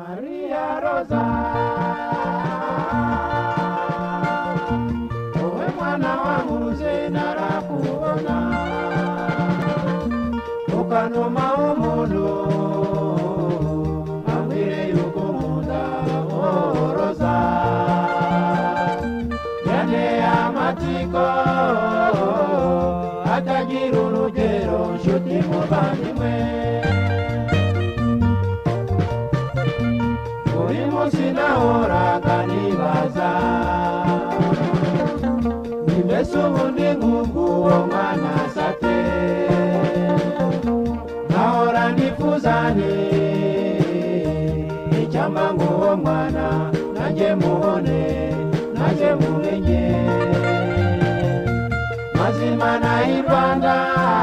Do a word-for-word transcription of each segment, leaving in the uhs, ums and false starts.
Maria Rosa, owe mwana wangu narakuona, ukanoma omuntu ambwire yuko nkunda. Oh Rosa, yane amatiko atagira urugero, nshuti muvandimwe. Buri munsi nahoraga nibaza, ni mbese ubundi nk'ubwo uwo mwana sate. Nahora nifuza nti icyampa ngo uwo mwana nanjye mubone, nanjye mumenye. Mazima na i Rwanda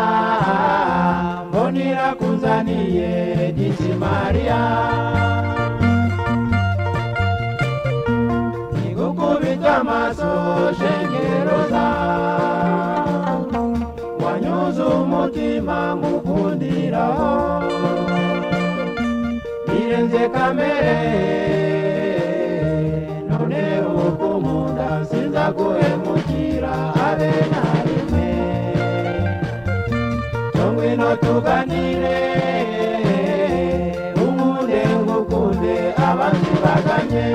mbonera kunzaniye Disi Maria. Nigukubita amaso shenge Rosa, wanyuze umutima ngukundiraho. Birenze kamere none ukunda, sinzaguhemukira habe na rimwe. Ngwino tuganire unkunde ngukunde, abandi baganye.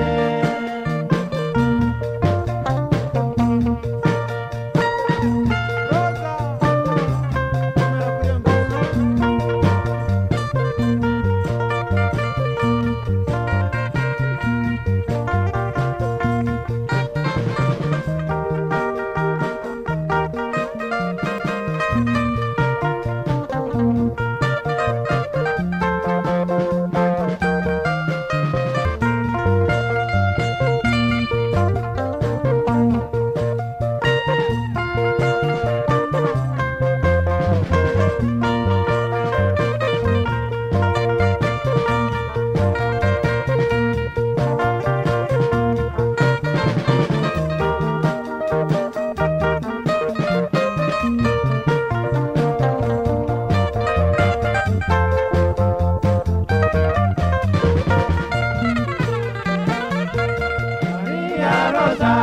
Rosa,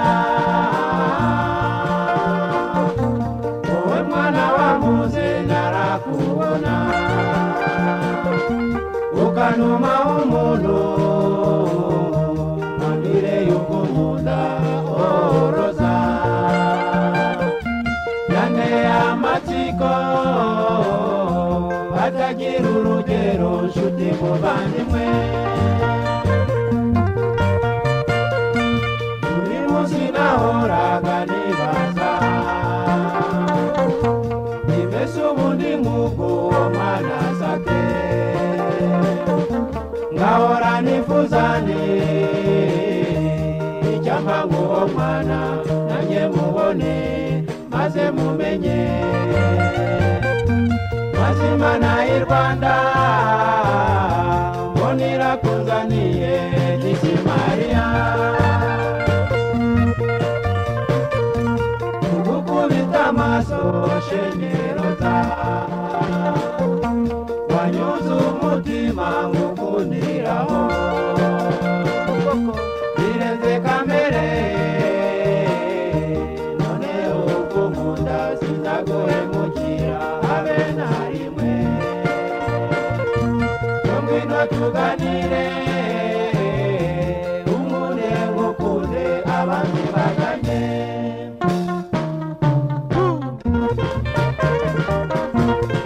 owe mwana wangu narakuona, ukanoma omuntu ambwire yuko nkunda. Oh Rosa, yane amatsiko atagira urugero, nshuti muvandimwe. Nahoraga nibaza, ni mbese ubundi nk'ubwo uwo mwana sate. Ngahora nifuza nti icyampa ngo uwo mwana nanjye mubone, maze mumenye. Mazima na i Rwanda mbonera kunzaniye Disi Maria. Amaso shenge Rosa, wanyuze umutima ngukundiraho. Birenze kamere none ukunda, sinzaguhemukira habe na rimwe. Ngwino tuganire unkunde ngukunde, abandi baganye.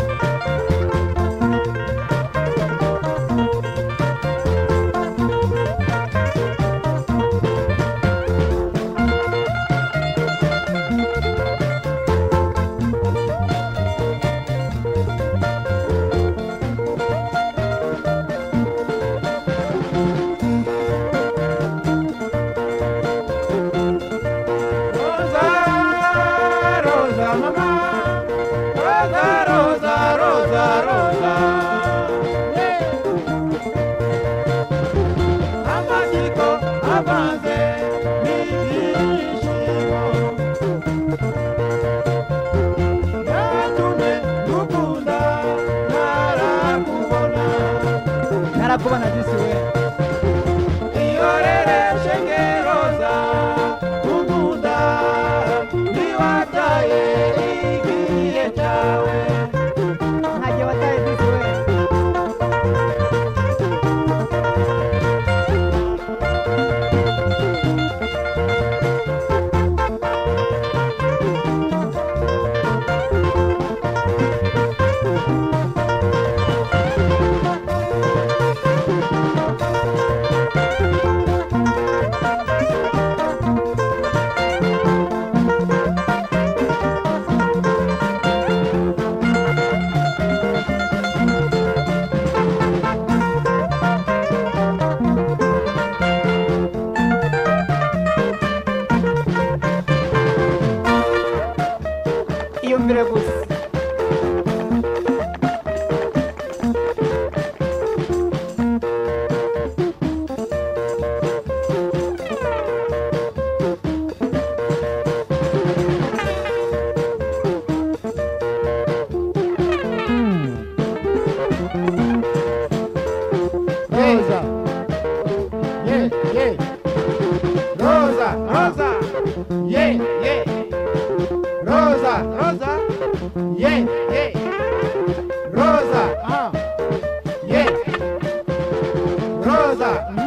Rosa. Yeah, yeah. Rosa, Rosa, yeah, yeah. Rosa, Rosa, yeah, yeah, Rosa, ah, yeah. Rosa, mm,